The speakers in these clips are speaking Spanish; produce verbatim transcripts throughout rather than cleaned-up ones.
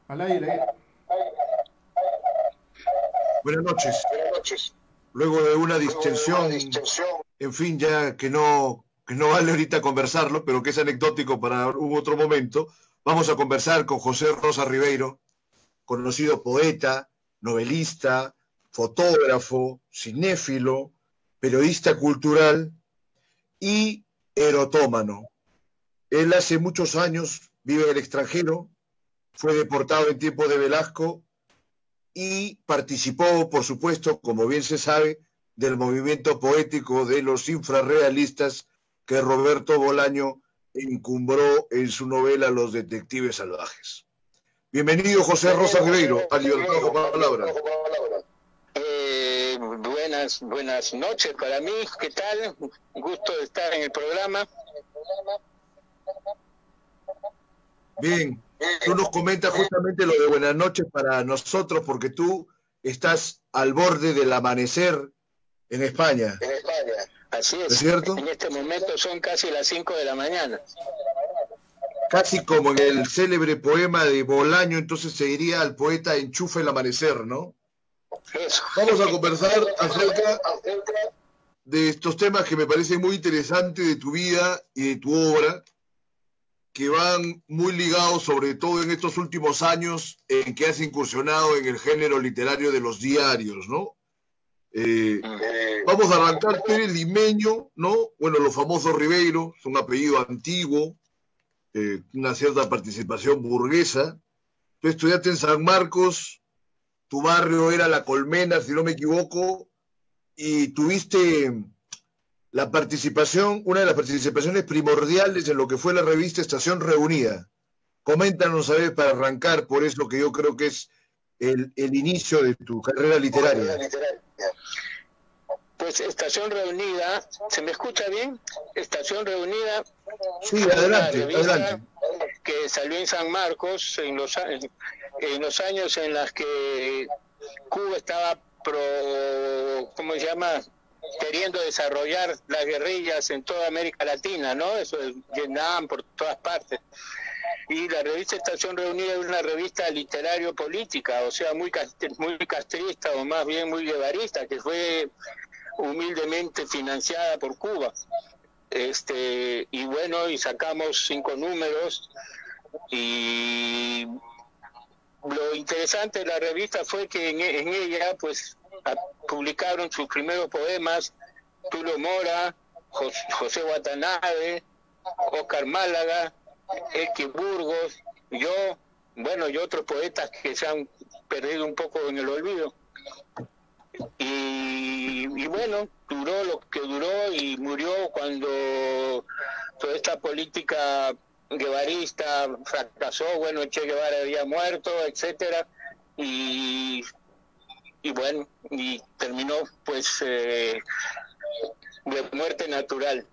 Al aire. Buenas noches. Buenas noches. Luego de una distensión, en fin, ya que no, que no vale ahorita conversarlo, pero que es anecdótico para un otro momento, vamos a conversar con José Rosa Ribeiro, conocido poeta, novelista, fotógrafo, cinéfilo, periodista cultural y erotómano. Él hace muchos años vive en el extranjero, fue deportado en tiempos de Velasco y participó, por supuesto, como bien se sabe, del movimiento poético de los infrarrealistas que Roberto Bolaño encumbró en su novela Los Detectives Salvajes. Bienvenido, José Rosa Ribeiro, a Libertad con Palabra. Eh, buenas, buenas noches para mí, ¿qué tal? Un gusto de estar en el programa. Bien, tú nos comentas justamente lo de buenas noches para nosotros, porque tú estás al borde del amanecer en España. En España, así es. ¿Es cierto? En este momento son casi las cinco de la mañana. Casi como en el célebre poema de Bolaño, entonces se diría al poeta enchufa el amanecer, ¿no? Eso. Vamos a conversar acerca de estos temas que me parecen muy interesantes de tu vida y de tu obra, que van muy ligados, sobre todo en estos últimos años, en que has incursionado en el género literario de los diarios, ¿no? Eh, vamos a arrancar, tú eres limeño, ¿no? Bueno, los famosos Ribeiro, es un apellido antiguo, eh, una cierta participación burguesa. Tú estudiaste en San Marcos, tu barrio era La Colmena, si no me equivoco, y tuviste la participación, una de las participaciones primordiales en lo que fue la revista Estación Reunida. Coméntanos, a ver, para arrancar por eso que yo creo que es el, el inicio de tu carrera literaria. Pues Estación Reunida, ¿se me escucha bien? Estación Reunida. Sí, adelante, adelante. Que salió en San Marcos en los, en los años en los que Cuba estaba pro, ¿cómo se llama?, queriendo desarrollar las guerrillas en toda América Latina, ¿no? Eso es Vietnam, por todas partes. Y la revista Estación Reunida es una revista literario-política, o sea, muy, muy castrista, o más bien muy guevarista, que fue humildemente financiada por Cuba. Este, y bueno, y sacamos cinco números, y lo interesante de la revista fue que en, en ella, pues, publicaron sus primeros poemas Tulio Mora, Jos, José Watanabe, Oscar Málaga, Elke Burgos, yo, bueno, y otros poetas que se han perdido un poco en el olvido. Y, y bueno, duró lo que duró y murió cuando toda esta política guevarista fracasó. Bueno, Che Guevara había muerto, etcétera, y y bueno, y terminó pues eh, de muerte natural.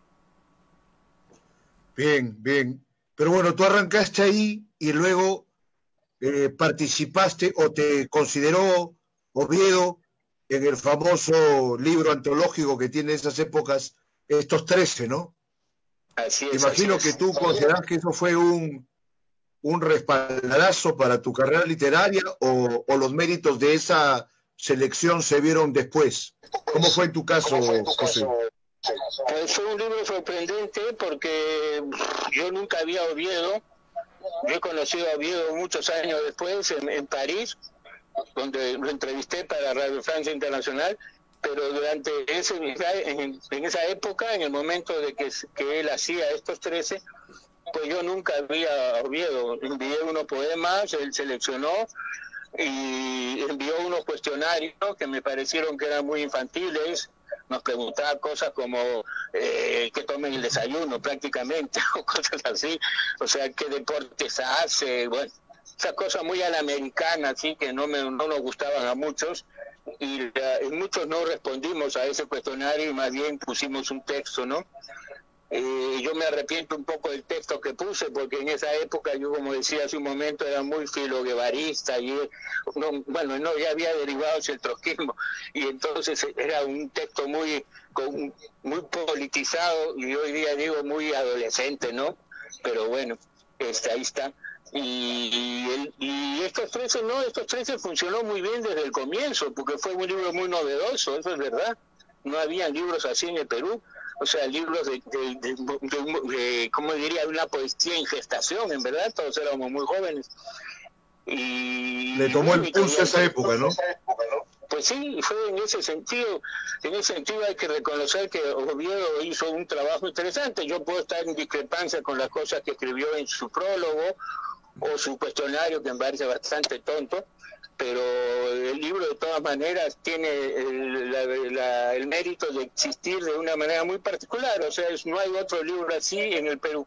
Bien, bien. Pero bueno, tú arrancaste ahí y luego eh, participaste o te consideró Oviedo en el famoso libro antológico que tiene esas épocas, estos trece, ¿no? Así es. Imagino así que es. tú consideras que eso fue un, un respaldarazo para tu carrera literaria o, o los méritos de esa selección se vieron después. ¿Cómo fue en tu caso, José? Pues fue un libro sorprendente porque yo nunca había Oviedo. Yo he conocido a Oviedo muchos años después en, en París, donde lo entrevisté para Radio Francia Internacional, pero durante ese en, en esa época, en el momento de que, que él hacía estos trece, pues yo nunca había Oviedo. Envié unos poemas, él seleccionó y envió unos cuestionarios que me parecieron que eran muy infantiles. Nos preguntaba cosas como eh, que tomen el desayuno prácticamente, o cosas así, o sea, qué deportes hace, bueno, esas cosas muy a la americana, así que no, me, no nos gustaban a muchos, y, uh, y muchos no respondimos a ese cuestionario y más bien pusimos un texto, ¿no? Eh, yo me arrepiento un poco del texto que puse, porque en esa época yo, como decía hace un momento, era muy filoguevarista y no, bueno, no, ya había derivado hacia el trotskismo, y entonces era un texto muy, con, muy politizado, y hoy día digo muy adolescente, ¿no? Pero bueno, este, ahí está. Y, el, y estos trece no, estos trece funcionó muy bien desde el comienzo, porque fue un libro muy novedoso, eso es verdad. No había libros así en el Perú, o sea, libros de, de, de, de, de ¿cómo diría? Una poesía en gestación, en verdad, todos éramos muy jóvenes. Y le tomó el pulso a esa época, ¿no? Pues sí, fue en ese sentido. En ese sentido hay que reconocer que Oviedo hizo un trabajo interesante. Yo puedo estar en discrepancia con las cosas que escribió en su prólogo o su cuestionario, que me parece bastante tonto, pero el libro de todas maneras tiene el, la, la, el mérito de existir de una manera muy particular. O sea, es, no hay otro libro así en el Perú.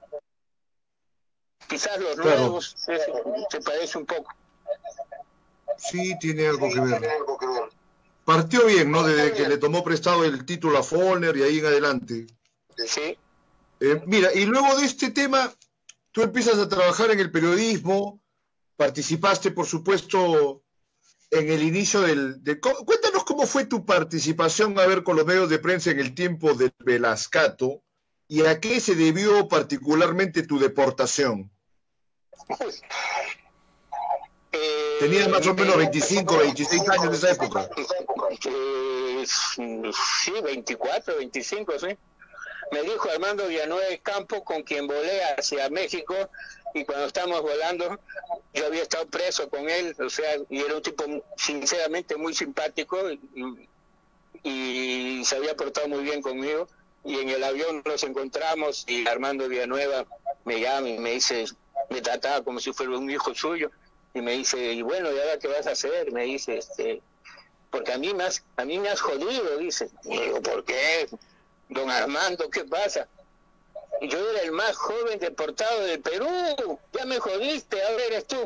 Quizás los claro. nuevos se, se parece un poco. Sí, tiene algo que ver. Partió bien, ¿no? Desde que le tomó prestado el título a Follner y ahí en adelante. Sí. Eh, mira, y luego de este tema, tú empiezas a trabajar en el periodismo, participaste, por supuesto, en el inicio del... De, cuéntanos cómo fue tu participación, a ver, con los medios de prensa en el tiempo del Velascato, y a qué se debió particularmente tu deportación. Eh, Tenías más o menos veinticinco, veintiséis años en esa época. Eh, sí, veinticuatro, veinticinco, sí. Me dijo Armando Villanueva Campo, con quien volé hacia México, y cuando estábamos volando, yo había estado preso con él, o sea, y era un tipo sinceramente muy simpático, y, y se había portado muy bien conmigo, y en el avión nos encontramos, y Armando Villanueva me llama y me dice, me trataba como si fuera un hijo suyo, y me dice, y bueno, ¿y ahora qué vas a hacer? Me dice, este, porque a mí me has, a mí me has jodido, dice. Y digo, ¿por qué? Don Armando, ¿qué pasa? Y yo era el más joven deportado del Perú, ya me jodiste, ahora eres tú.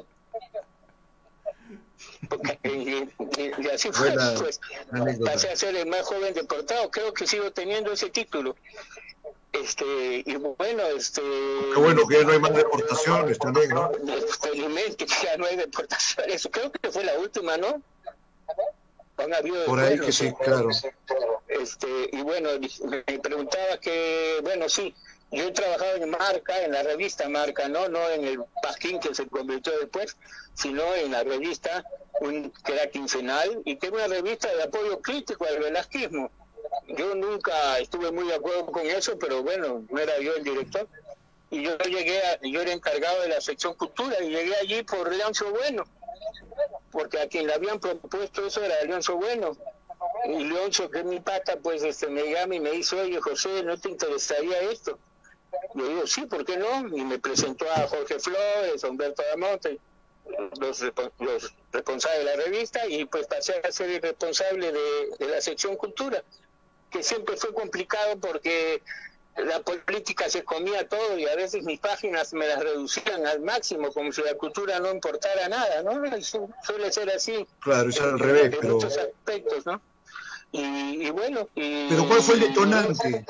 Porque, y, y, y así fue, Buena pues, anécdota. pasé a ser el más joven deportado, creo que sigo teniendo ese título. Este, y bueno, este... Qué bueno que ya no hay más deportaciones también, ¿no? Felizmente ya no hay deportaciones, creo que fue la última, ¿no? Han habido Por ahí bueno, que sí, claro. Este, y bueno, me preguntaba que, bueno, sí, yo he trabajado en Marca, en la revista Marca, no no en el Pasquín que se convirtió después, sino en la revista un, que era quincenal, y que era una revista de apoyo crítico al velasquismo. Yo nunca estuve muy de acuerdo con eso, pero bueno, no era yo el director. Y yo llegué a, yo era encargado de la sección cultura, y llegué allí por Leoncio Bueno, porque a quien le habían propuesto eso era Leoncio Bueno. Y Leoncio, que es mi pata, pues este me llama y me dice, oye, José, ¿no te interesaría esto? Yo digo, sí, ¿por qué no? Y me presentó a Jorge Flores, a Humberto Damonte, los, los responsables de la revista, y pues pasé a ser el responsable de, de la sección cultura, que siempre fue complicado porque la política se comía todo, y a veces mis páginas me las reducían al máximo, como si la cultura no importara nada, ¿no? Eso suele ser así. Claro, es en, al revés, en pero... muchos aspectos, ¿no? Y, y bueno... Y, ¿Pero cuál fue el detonante?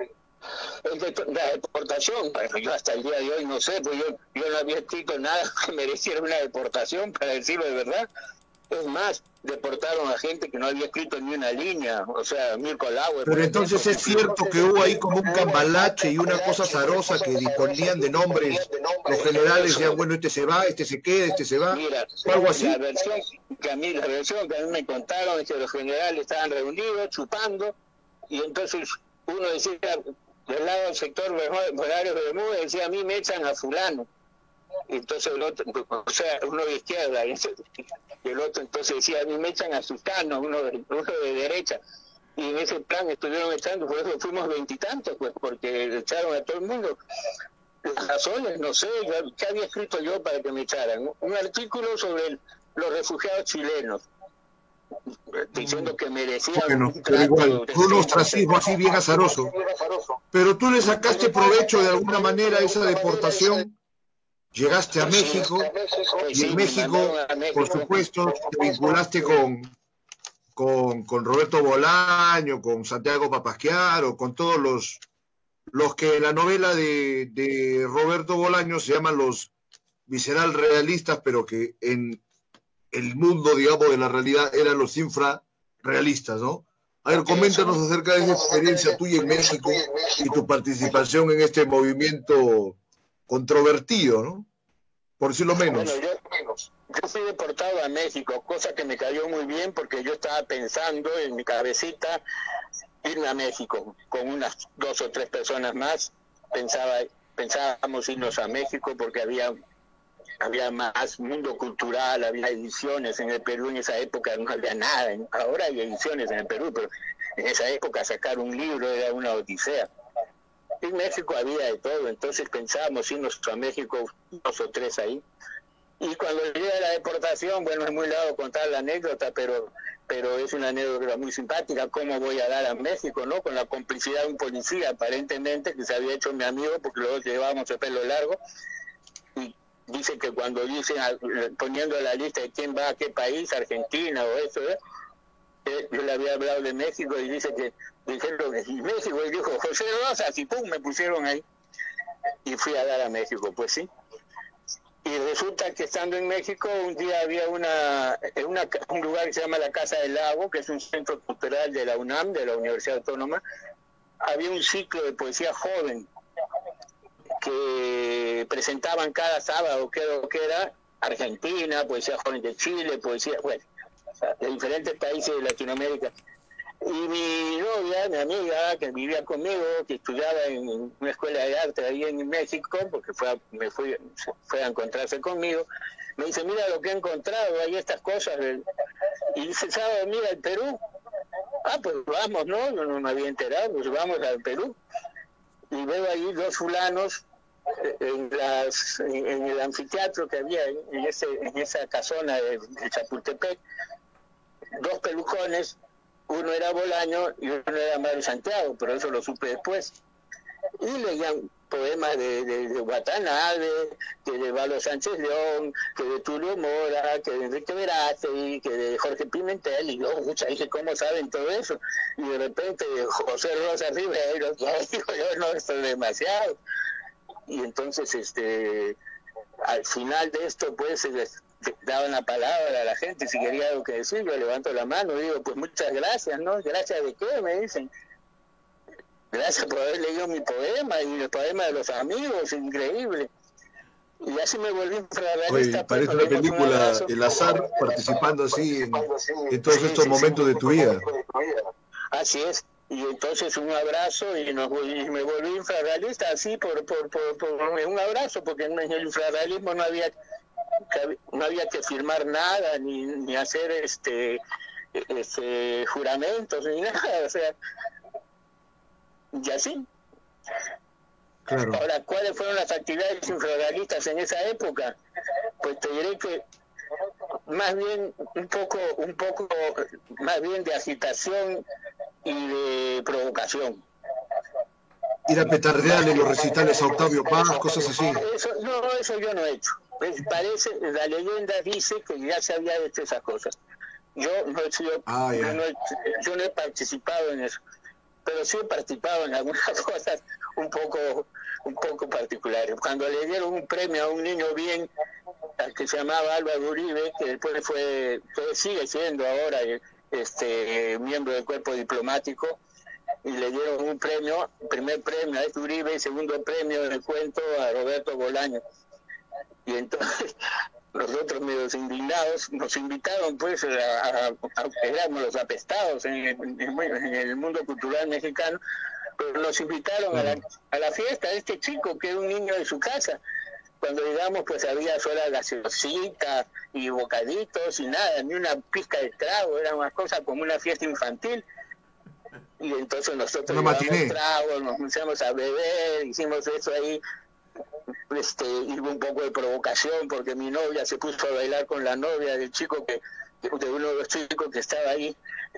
La deportación, bueno, yo hasta el día de hoy no sé, pues yo, yo no había escrito nada que mereciera una deportación, para decirlo de verdad. Es más, deportaron a gente que no había escrito ni una línea, o sea, Mirko Lauer. Pero entonces es cierto que hubo ahí como un cambalache y una cosa azarosa que disponían de nombres. Los generales decían, bueno, este se va, este se queda, este se va. Mira, ¿O algo así? La versión que a mí, la versión que a mí me contaron es que los generales estaban reunidos, chupando, y entonces uno decía, del lado del sector Horario Bermúdez, decía, a mí me echan a fulano. Entonces el otro, o sea, uno de izquierda, y el otro entonces decía, a mí me echan a Suscano, uno de, uno de derecha. Y en ese plan estuvieron echando, por eso fuimos veintitantos, pues, porque echaron a todo el mundo. Las razones, no sé, yo, ¿qué había escrito yo para que me echaran? Un artículo sobre el, los refugiados chilenos, diciendo que merecían Bueno, un pero igual, trato un ostracismo así bien azaroso. Pero tú le sacaste provecho de alguna manera a esa deportación. Llegaste a México, y en México, por supuesto, te vinculaste con, con, con Roberto Bolaño, con Santiago Papasquiaro, con todos los, los que en la novela de, de Roberto Bolaño se llaman los visceral realistas, pero que en el mundo, digamos, de la realidad eran los infrarrealistas, ¿no? A ver, coméntanos acerca de esa experiencia tuya en México y tu participación en este movimiento controvertido, ¿no? por decirlo menos. Bueno, yo, yo fui deportado a México, cosa que me cayó muy bien porque yo estaba pensando en mi cabecita irme a México con unas dos o tres personas más. Pensaba, pensábamos irnos a México porque había había más mundo cultural, había ediciones en el Perú. En esa época no había nada, ahora hay ediciones en el Perú, pero en esa época sacar un libro era una odisea. En México había de todo, entonces pensábamos irnos a México dos o tres ahí. Y cuando llegué a la deportación, bueno, es muy largo contar la anécdota, pero pero es una anécdota muy simpática. ¿Cómo voy a dar a México, no? Con la complicidad de un policía, aparentemente, que se había hecho mi amigo, porque los dos llevábamos el pelo largo. Y dice que cuando dicen, poniendo la lista de quién va a qué país, Argentina o eso, ¿eh? Eh, yo le había hablado de México y dice que dijeron México, y dijo José Rosas, y pum, me pusieron ahí. Y fui a dar a México, pues sí. Y resulta que estando en México, un día había una, una un lugar que se llama la Casa del Lago, que es un centro cultural de la UNAM, de la Universidad Autónoma. Había un ciclo de poesía joven que presentaban cada sábado, creo que era Argentina, poesía joven de Chile, poesía, bueno, de diferentes países de Latinoamérica. Y mi novia, mi amiga, que vivía conmigo, que estudiaba en una escuela de arte ahí en México, porque fue a, me fui, fue a encontrarse conmigo, me dice, mira lo que he encontrado, hay estas cosas. Del... Y dice, ¿sabes? Mira el Perú. Ah, pues vamos, ¿no? Yo no me había enterado, pues vamos al Perú. Y veo ahí dos fulanos en, las, en, en el anfiteatro que había en, ese, en esa casona de, de Chapultepec, dos pelucones. Uno era Bolaño y uno era Mario Santiago, pero eso lo supe después. Y leían poemas de, de, de Watanabe, que de Valo Sánchez León, que de Tulio Mora, que de Enrique Verástegui, que de Jorge Pimentel, y yo, mucha, dije, ¿cómo saben todo eso? Y de repente José Rosa Ribeiro, yo digo, yo no, esto es demasiado. Y entonces, este, al final de esto, pues, se les daban la palabra a la gente, si quería algo que decir, yo levanto la mano, digo, pues muchas gracias, ¿no? ¿Gracias de qué? Me dicen. Gracias por haber leído mi poema y el poema de los amigos, increíble. Y así me volví infrarrealista. Oye, parece una película, un el azar participando así en, en todos sí, estos sí, momentos sí, de tu vida. Así es. Y entonces un abrazo y, nos, y me volví infrarrealista así por, por, por, por un abrazo, porque en el infrarrealismo no había no había que firmar nada ni, ni hacer este, este juramentos ni nada, o sea, y así. Claro. Ahora, ¿cuáles fueron las actividades infrarrealistas en esa época? Pues te diré que más bien un poco, un poco más bien de agitación y de provocación. Ir a petardear en los recitales a Octavio Paz, cosas así. Eso, no, eso yo no he hecho. Parece, la leyenda dice que ya se había hecho esas cosas. Yo no he sido, ah, yeah. yo, no he, yo no he participado en eso, pero sí he participado en algunas cosas un poco, un poco particulares. Cuando le dieron un premio a un niño bien, al que se llamaba Álvaro Uribe, que después fue, fue sigue siendo ahora este miembro del cuerpo diplomático, y le dieron un premio, primer premio a este Uribe y segundo premio en el cuento a Roberto Bolaño. Y entonces nosotros medios indignados nos invitaron pues a, a, a éramos los apestados en el, en el mundo cultural mexicano, pero nos invitaron a la, a la fiesta de este chico que era un niño de su casa. Cuando llegamos pues había sola gaseosita y bocaditos y nada, ni una pizca de trago, era una cosa como una fiesta infantil. Y entonces nosotros llevamos tragos, nos pusimos a beber, hicimos eso ahí. Este, hubo un poco de provocación porque mi novia se puso a bailar con la novia del chico que de uno de los chicos que estaba ahí,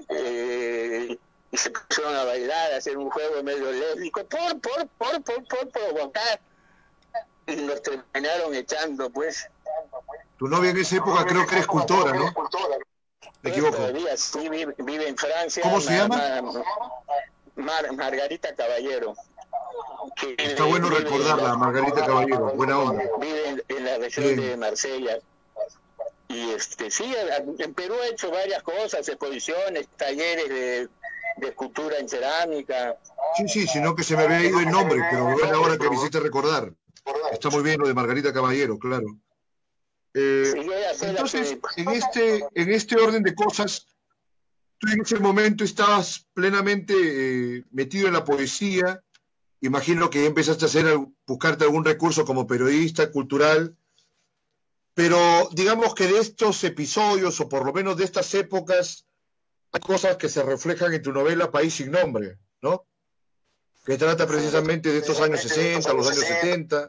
eh, y se pusieron a bailar, a hacer un juego medio lésbico por por por por por provocar, y nos terminaron echando pues. Tu novia en esa época creo que era escultora, ¿no? Me equivoco. Todavía sí, vive, vive en Francia. ¿Cómo se llama? Mar, Mar, Margarita Caballero. Que está vive, bueno recordarla, Margarita la, Caballero, buena onda. Vive en, en la región Bien. de Marsella. Y este sí, en Perú he hecho varias cosas, exposiciones, talleres de, de escultura en cerámica. Sí, sí, sino que se me había ido el nombre, pero bueno, ahora que me hiciste recordar. Está muy bien lo de Margarita Caballero, claro. Eh, entonces, en este, en este orden de cosas, tú en ese momento estabas plenamente eh, metido en la poesía. Imagino que empezaste a hacer, buscarte algún recurso como periodista cultural, pero digamos que de estos episodios, o por lo menos de estas épocas, hay cosas que se reflejan en tu novela País sin nombre, ¿no? Que trata precisamente de estos años sesenta, los años setenta.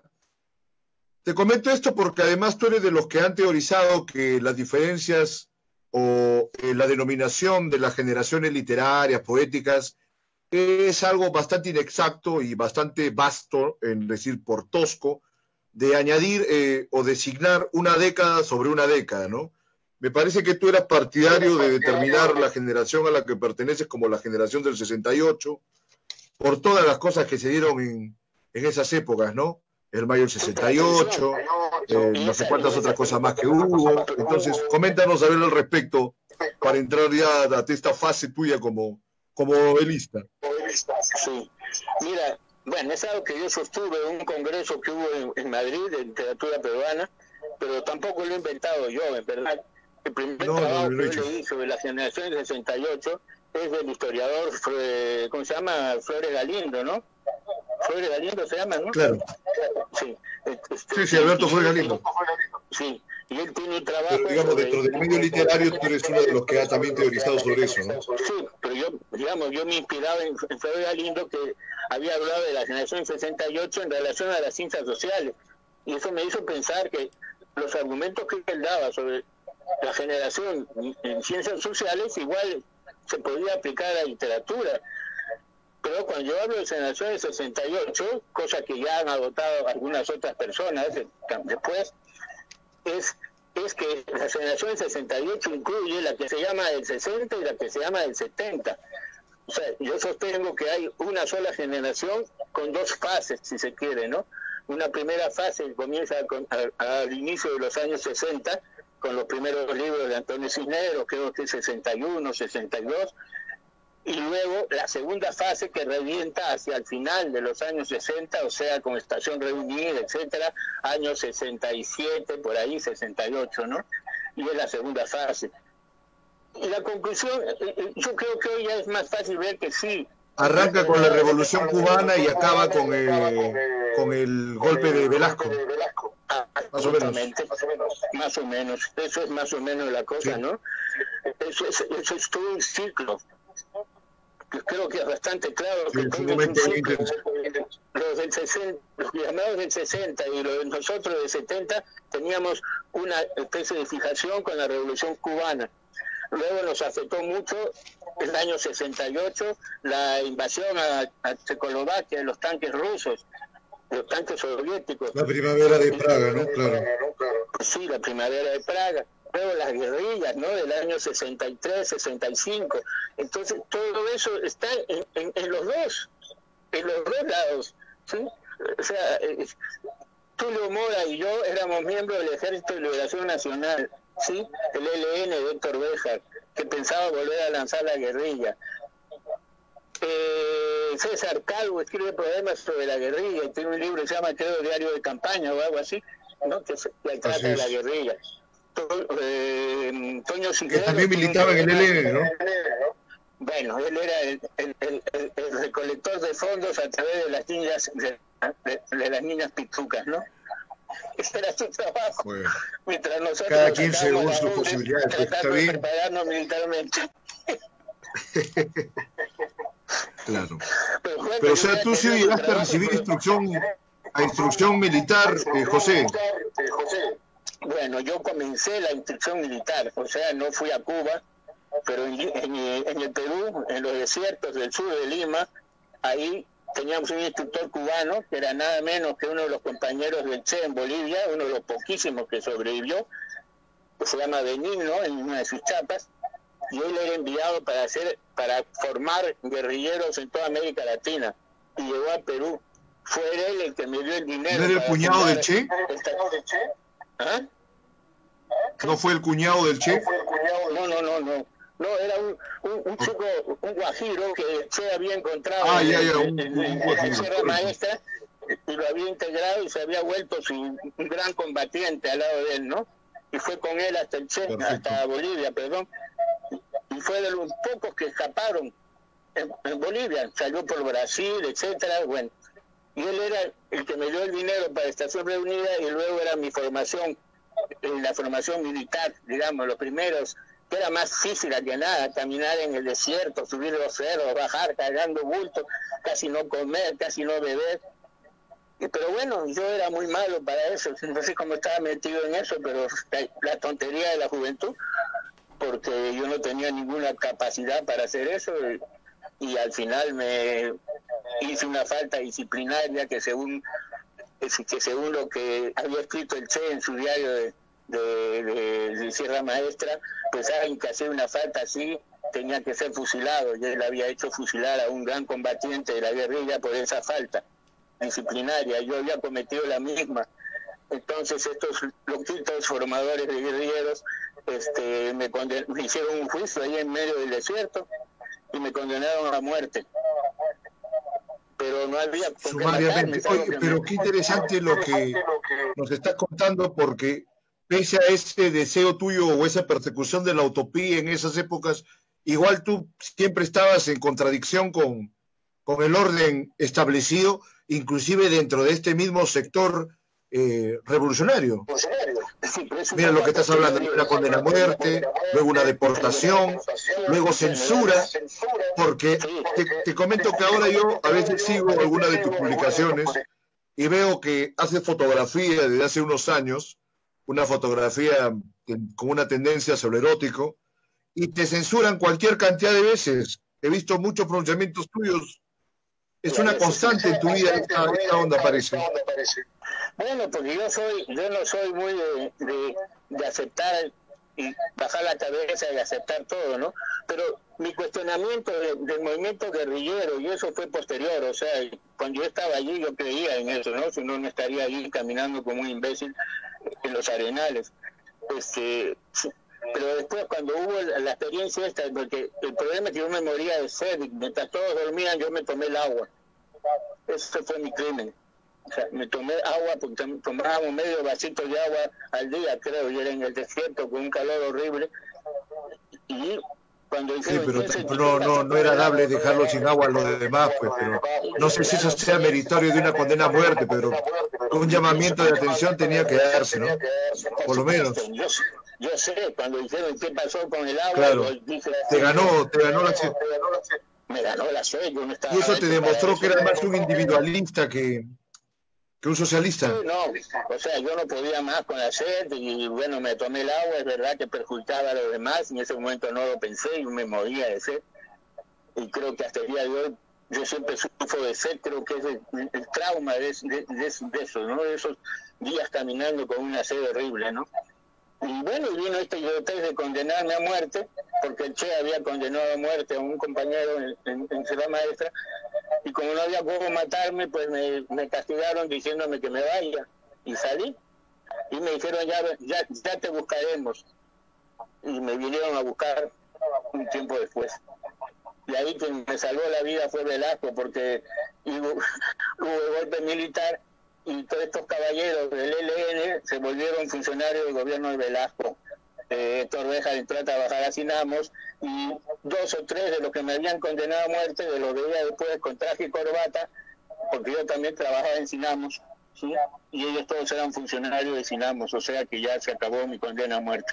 Te comento esto porque además tú eres de los que han teorizado que las diferencias o eh, la denominación de las generaciones literarias, poéticas, es algo bastante inexacto y bastante vasto, en decir por tosco, de añadir eh, o designar una década sobre una década, ¿no? Me parece que tú eras partidario de determinar la generación a la que perteneces como la generación del sesenta y ocho, por todas las cosas que se dieron en, en esas épocas, ¿no? El mayo del sesenta y ocho, eh, no sé cuántas otras cosas más que hubo. Entonces, coméntanos a ver al respecto para entrar ya a esta fase tuya como, como novelista. Sí, mira, bueno, es algo que yo sostuve en un congreso que hubo en, en Madrid de literatura peruana, pero tampoco lo he inventado yo, en verdad. El primer no, trabajo no, que yo leí sobre la generación del sesenta y ocho es del historiador, ¿cómo se llama? Flores Galindo, ¿no? Flores Galindo se llama, ¿no? Claro. Sí, este, sí, sí, Alberto Flores Galindo. Sí, y él tiene un trabajo... Pero digamos, sobre... dentro del medio literario tú eres uno de los que ha también teorizado sobre eso, ¿no? Sí, pero yo, digamos, yo me inspiraba en, en Flores Galindo, que había hablado de la generación sesenta y ocho en relación a las ciencias sociales, y eso me hizo pensar que los argumentos que él daba sobre la generación en ciencias sociales igual se podía aplicar a la literatura. Pero cuando yo hablo de generación de sesenta y ocho, cosa que ya han adoptado algunas otras personas después, es, es que la generación de sesenta y ocho incluye la que se llama del sesenta y la que se llama del setenta. O sea, yo sostengo que hay una sola generación con dos fases, si se quiere, ¿no? Una primera fase que comienza con, a, a, al inicio de los años sesenta, con los primeros libros de Antonio Cisneros, creo que es sesenta y uno, sesenta y dos, y luego la segunda fase que revienta hacia el final de los años sesenta, o sea, con Estación Reunida, etcétera, años sesenta y siete, por ahí, sesenta y ocho, ¿no? Y es la segunda fase. Y la conclusión, yo creo que hoy ya es más fácil ver que sí. Arranca con la Revolución Cubana y acaba con el, con el golpe de Velasco. Ah, más o menos. Más o menos. Eso es más o menos la cosa, sí. ¿No? Eso es, eso es todo un ciclo. Creo que es bastante claro que sí, un ciclo, los del sesenta, los llamados del sesenta y los de nosotros del setenta teníamos una especie de fijación con la Revolución Cubana. Luego nos afectó mucho el año sesenta y ocho la invasión a, a Checoslovaquia de los tanques rusos, los tanques soviéticos. La primavera de Praga, ¿no? Claro. Sí, la primavera de Praga. Luego las guerrillas, ¿no? Del año sesenta y tres, sesenta y cinco. Entonces, todo eso está en, en, en los dos, en los dos lados, ¿sí? O sea, eh, Tulio Mora y yo éramos miembros del Ejército de Liberación Nacional, ¿sí? El L N de Héctor Béjar, que pensaba volver a lanzar la guerrilla. Eh, César Calvo escribe poemas sobre la guerrilla y tiene un libro que se llama, creo, Diario de Campaña o algo así, ¿no? Que, que trata de la guerrilla. Eh, Toño Cisneros, que también militaba en el L N, ¿no? Bueno, él era el, el, el, el, el recolector de fondos a través de las niñas de, de, de las niñas pitucas, ¿no? Ese era su trabajo. Bueno, mientras nosotros cada quien según sus posibilidades, pues, está bien. Prepararnos militarmente. Claro. Pero, Juan, Pero o sea, tú sí llegaste a recibir instrucción, a instrucción militar, eh, José. Bueno, yo comencé la instrucción militar, o sea, no fui a Cuba, pero en, en, en el Perú, en los desiertos del sur de Lima, ahí teníamos un instructor cubano, que era nada menos que uno de los compañeros del Che en Bolivia, uno de los poquísimos que sobrevivió, que se llama Benigno, en una de sus chapas, y él era enviado para hacer, para formar guerrilleros en toda América Latina, y llegó a Perú. Fue él el que me dio el dinero. ¿No era el cuñado del Che? Esta... ¿Ah? ¿No fue el cuñado del Che? No, no, no, no. No, era un, un, un chico, un guajiro que se había encontrado ah, en, ya, ya, en, un, en, un en la Sierra Maestra y lo había integrado y se había vuelto su un gran combatiente al lado de él, ¿no? y fue con él hasta el Che, hasta Bolivia, perdón, y fue de los pocos que escaparon en, en Bolivia, salió por Brasil, etcétera, bueno, y él era el que me dio el dinero para Estación Reunida, y luego era mi formación, en la formación militar, digamos, los primeros, que era más física que nada, caminar en el desierto, subir los cerros, bajar cargando bultos, casi no comer, casi no beber. Y, pero bueno, yo era muy malo para eso, no sé cómo estaba metido en eso, pero la, la tontería de la juventud, porque yo no tenía ninguna capacidad para hacer eso, y, y al final me hice una falta disciplinaria que según que según lo que había escrito el Che en su diario de, de, de, de Sierra Maestra, pues alguien que hacía una falta así tenía que ser fusilado, y él había hecho fusilar a un gran combatiente de la guerrilla por esa falta disciplinaria, yo había cometido la misma. Entonces estos loquitos formadores de guerrilleros este, me, conden me hicieron un juicio ahí en medio del desierto y me condenaron a muerte, pero no había sumariamente. Oye, pero qué interesante lo que nos estás contando, porque pese a ese deseo tuyo o esa persecución de la utopía en esas épocas, igual tú siempre estabas en contradicción con, con el orden establecido, inclusive dentro de este mismo sector eh, revolucionario. Mira lo que estás hablando, una condena a muerte, luego una deportación, luego censura, porque te, te comento que ahora yo a veces sigo alguna de tus publicaciones y veo que haces fotografía desde hace unos años, una fotografía con una tendencia sobre erótico, y te censuran cualquier cantidad de veces. He visto muchos pronunciamientos tuyos. Es una constante en tu vida esta, esta onda, parece. Bueno, porque yo soy, yo no soy muy de, de, de aceptar y bajar la cabeza y aceptar todo, ¿no? Pero mi cuestionamiento de, del movimiento guerrillero, y eso fue posterior, o sea, cuando yo estaba allí yo creía en eso, ¿no? Si no, no estaría allí caminando como un imbécil en los arenales. Este, pero después cuando hubo la, la experiencia esta, porque el problema es que yo me moría de sed, mientras todos dormían yo me tomé el agua. Ese fue mi crimen. O sea, me tomé agua, porque tomábamos medio vasito de agua al día, creo, y era en el desierto con un calor horrible. Y cuando sí, pero no, no, no era dable dejarlo sin agua a los demás, pues, pero no sé si eso sea meritorio de una condena a muerte, pero un llamamiento de atención tenía que darse, ¿no? Por lo menos. Yo, yo sé, cuando dijeron qué pasó con el agua, claro, dije, te ganó, te ganó la sed. Me ganó la sed, yo no estaba. Y eso te demostró que eras más un individualista que, que un socialista. Sí, no, o sea, yo no podía más con la sed y bueno, me tomé el agua, es verdad que perjudicaba a los demás, en ese momento no lo pensé y me moría de sed. Y creo que hasta el día de hoy yo siempre sufro de sed, creo que es el, el trauma de, de, de, de eso, ¿no? De esos días caminando con una sed horrible, ¿no? Y bueno, y vino este idiotez de condenarme a muerte, porque el Che había condenado a muerte a un compañero en, en, en Sierra Maestra, y como no había cómo matarme, pues me, me castigaron diciéndome que me vaya, y salí, y me dijeron ya, ya, ya te buscaremos, y me vinieron a buscar un tiempo después. Y ahí quien me salvó la vida fue Velasco, porque hubo, hubo golpe militar, y todos estos caballeros del E L N se volvieron funcionarios del gobierno de Velasco. Eh, Torreja entró a trabajar a Sinamos, y dos o tres de los que me habían condenado a muerte, de los veía después con traje y corbata, porque yo también trabajaba en Sinamos, ¿sí? Y ellos todos eran funcionarios de Sinamos, o sea que ya se acabó mi condena a muerte.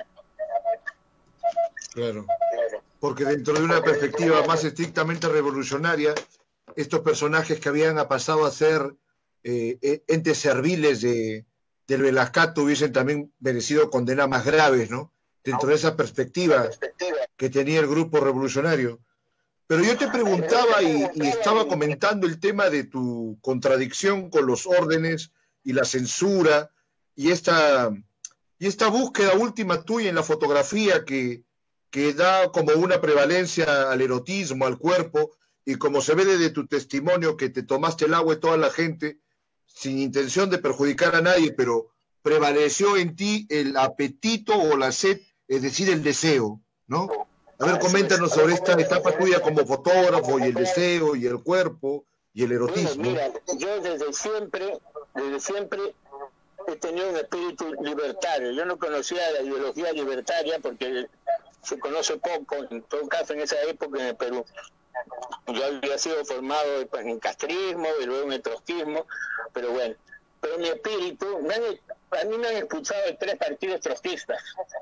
Claro, porque dentro de una perspectiva más estrictamente revolucionaria, estos personajes que habían pasado a ser Eh, entes serviles de, del Velascato hubiesen también merecido condenas más graves, ¿no? Dentro de esa perspectiva que tenía el grupo revolucionario. Pero yo te preguntaba y, y estaba comentando el tema de tu contradicción con los órdenes y la censura y esta, y esta búsqueda última tuya en la fotografía que, que da como una prevalencia al erotismo, al cuerpo, y como se ve desde tu testimonio que te tomaste el agua de toda la gente, sin intención de perjudicar a nadie, pero prevaleció en ti el apetito o la sed, es decir, el deseo, ¿no? A ver, coméntanos sobre esta etapa tuya como fotógrafo y el deseo y el cuerpo y el erotismo. Mira, mira, yo desde siempre, desde siempre he tenido un espíritu libertario. Yo no conocía la ideología libertaria porque se conoce poco, en todo caso en esa época en el Perú. Yo había sido formado en castrismo y luego en el trotskismo, pero bueno, pero mi espíritu, me han, a mí me han expulsado de tres partidos trotskistas.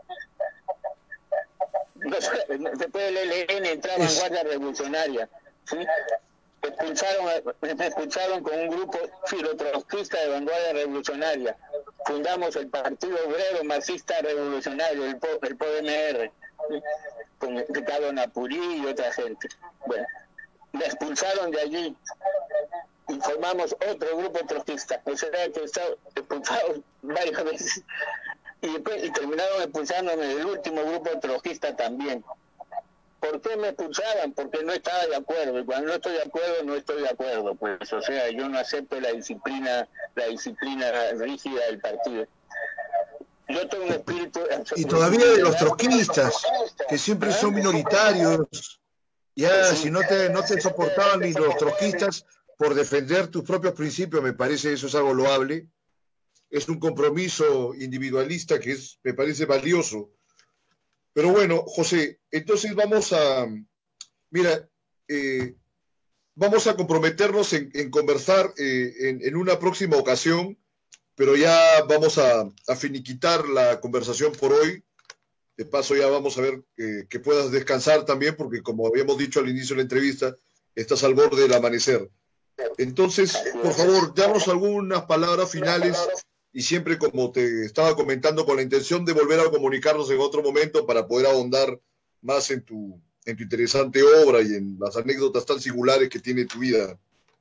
Después del E L N entraba Vanguardia Revolucionaria, ¿sí? Expulsaron, me expulsaron con un grupo filotrotskista de Vanguardia Revolucionaria. Fundamos el Partido Obrero Marxista Revolucionario, el, el P O D M R, ¿sí? Con Ricardo Napurí y otra gente. Bueno, me expulsaron de allí y formamos otro grupo trotskista. O sea que he estado expulsado varias veces y después y terminaron expulsándome del último grupo trotskista también. ¿Por qué me expulsaban? Porque no estaba de acuerdo, y cuando no estoy de acuerdo, no estoy de acuerdo, pues, o sea, yo no acepto la disciplina, la disciplina rígida del partido. Yo tengo un espíritu... Y todavía de los trotskistas, que siempre son minoritarios, ya, si no te, no te soportaban ni los trotskistas por defender tus propios principios, me parece eso es algo loable, es un compromiso individualista que es, me parece valioso. Pero bueno, José, entonces vamos a, mira, eh, vamos a comprometernos en, en conversar eh, en, en una próxima ocasión, pero ya vamos a, a finiquitar la conversación por hoy. De paso ya vamos a ver eh, que puedas descansar también, porque como habíamos dicho al inicio de la entrevista, estás al borde del amanecer. Entonces, por favor, danos algunas palabras finales. Y siempre, como te estaba comentando, con la intención de volver a comunicarnos en otro momento para poder ahondar más en tu, en tu interesante obra y en las anécdotas tan singulares que tiene tu vida.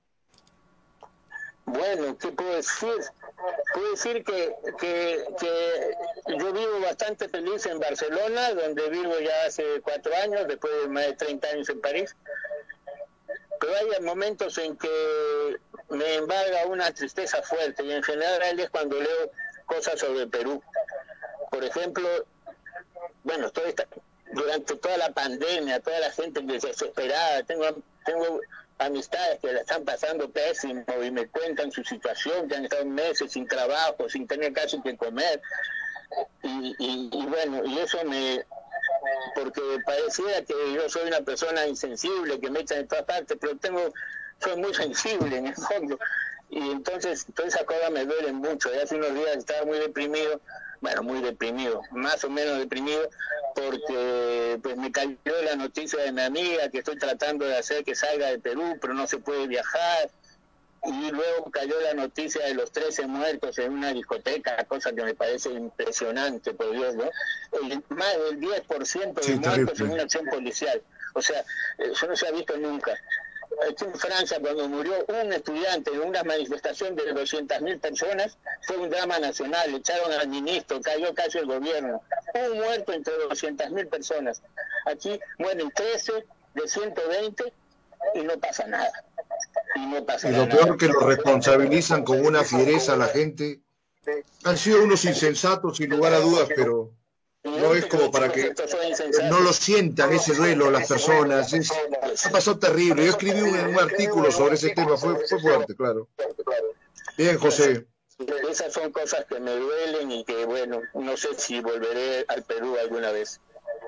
Bueno, ¿qué puedo decir? Puedo decir que, que, que yo vivo bastante feliz en Barcelona, donde vivo ya hace cuatro años, después de más de treinta años en París. Pero hay momentos en que me embarga una tristeza fuerte, y en general es cuando leo cosas sobre Perú. Por ejemplo, bueno, toda esta, durante toda la pandemia, toda la gente desesperada, tengo, tengo amistades que la están pasando pésimo y me cuentan su situación, que han estado meses sin trabajo, sin tener casi que comer. Y, y, y bueno, y eso me... porque pareciera que yo soy una persona insensible, que me echan en todas partes, pero tengo, soy muy sensible en el fondo, y entonces todas esas cosas me duelen mucho. Ya hace unos días estaba muy deprimido, bueno, muy deprimido, más o menos deprimido, porque pues me cayó la noticia de mi amiga que estoy tratando de hacer que salga de Perú, pero no se puede viajar. Y luego cayó la noticia de los trece muertos en una discoteca, cosa que me parece impresionante, por Dios, ¿no? El, más del diez por ciento de sí, muertos terrible. En una acción policial. O sea, eso no se ha visto nunca. Aquí en Francia, cuando murió un estudiante en una manifestación de doscientas mil personas, fue un drama nacional, echaron al ministro, cayó casi el gobierno. Un muerto entre doscientas mil personas. Aquí mueren trece de ciento veinte y no pasa nada. Y, no pasa y lo nada. peor que lo responsabilizan con una fiereza a la gente. Han sido unos insensatos sin lugar a dudas, pero no es como para que no lo sientan ese duelo las personas. Es, ha pasado terrible. Yo escribí un, un artículo sobre ese tema, fue, fue fuerte, claro. Bien, José. Esas son cosas que me duelen y que, bueno, no sé si volveré al Perú alguna vez.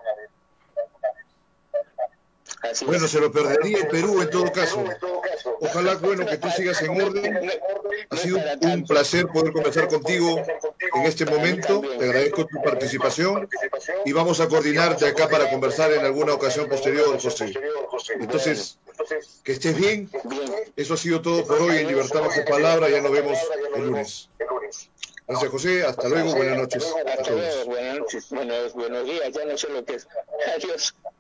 Así bueno, es. se lo perdería el Perú en todo caso. Ojalá, bueno, que tú sigas en orden. Ha sido un placer poder conversar contigo en este momento. Te agradezco tu participación y vamos a coordinar de acá para conversar en alguna ocasión posterior, José. Entonces, que estés bien. Eso ha sido todo por hoy en Libertad Bajo Palabra. Ya nos vemos el lunes. Gracias, José. Hasta luego. Buenas noches. Hasta luego. Buenas noches. Buenos, buenos días. Ya no sé lo que es. Adiós.